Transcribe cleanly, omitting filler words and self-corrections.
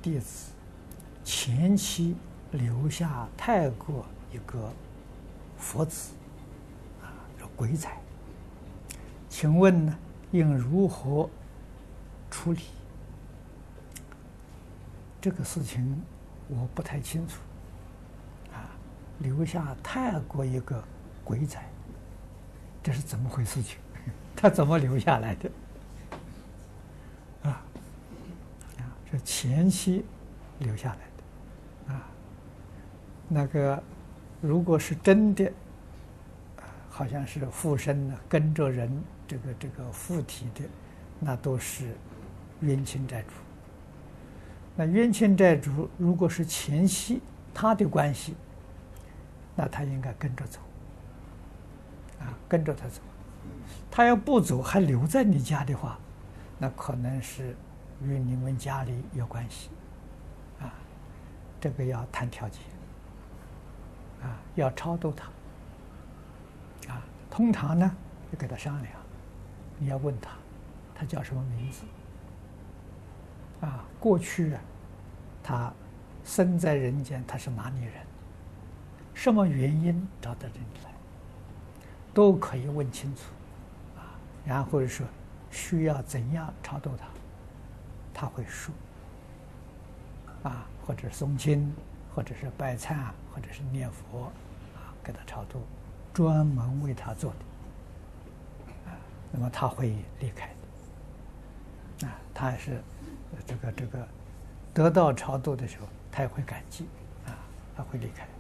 弟子前期留下泰国一个佛子鬼仔，请问呢，应如何处理？这个事情我不太清楚。留下泰国一个鬼仔，这是怎么回事情？他怎么留下来的？这前期留下来的那个如果是真的，好像是附身呢，跟着人这个附体的，那都是冤亲债主。那冤亲债主如果是前期他的关系，那他应该跟着走，跟着他走。他要不走还留在你家的话，那可能是与你们家里有关系，这个要谈条件，要超度他，通常呢就给他商量，你要问他，他叫什么名字，过去他生在人间，他是哪里人，什么原因找到这里来，都可以问清楚，然后说需要怎样超度他，他会说，或者诵经，或者是拜忏，或者是念佛，给他超度，专门为他做的，那么他会离开的，他还是这个得到超度的时候，他也会感激，他会离开。